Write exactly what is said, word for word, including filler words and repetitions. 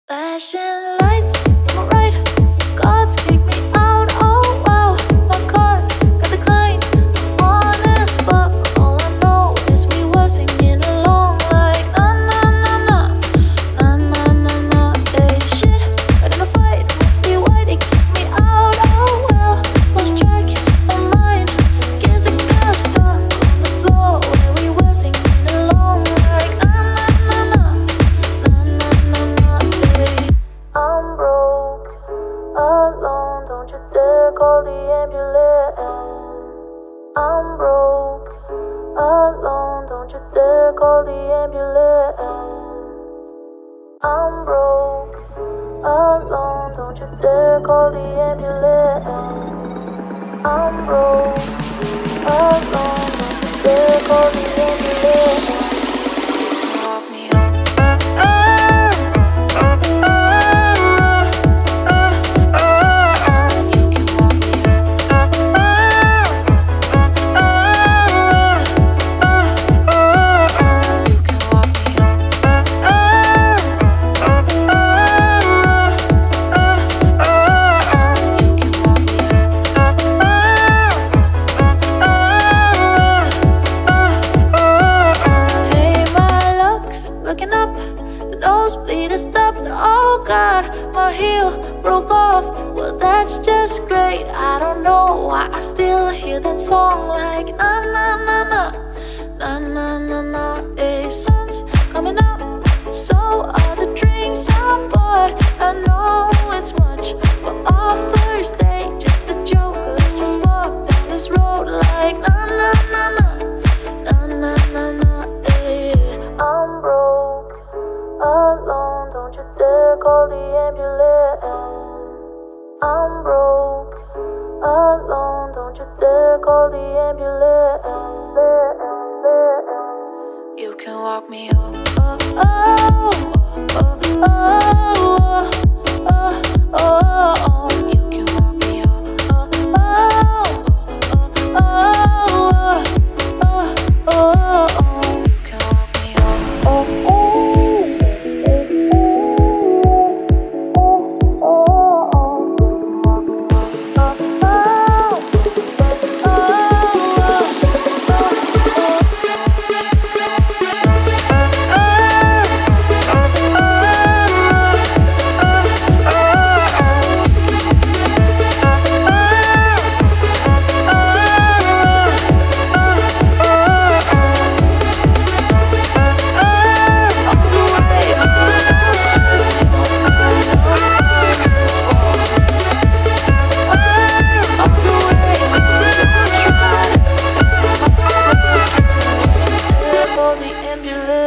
Flashing lights on my right, gods kick me out. Oh wow, my car got declined. On as fuck, all I know is we were singing along like na na na na na na na na. Hey shit, got in a fight, must be why they kick me out. Oh well, lost track of mine. Guess I got stuck on the floor where we were singing along like na na na na na na na na. Hey, I'm broke, alone, don't you dare call the ambulance. I'm broke, alone, don't you dare call the ambulance. I'm broke, alone, don't you dare call the ambulance. I'm broke, alone, don't you dare call the ambulance. Lock me up. Looking up, the nosebleed has stopped. Oh God, my heel broke off. Well, that's just great. I don't know why I still hear that song like na na na na na na na na. Hey, sun's coming up, so are the drinks I bought. I know it's much for our first date, just a joke. Let's just walk down this road like na na na na na na na na. Hey, I'm broke, alone, don't you dare call the ambulance. I'm broke, alone, don't you dare call the ambulance. You can walk me up, oh, oh, oh, oh, oh, oh, oh, oh, oh. You can walk me up, oh, oh, oh, oh, oh, oh, oh, oh, oh. You can walk me up, oh, oh. The ambulance.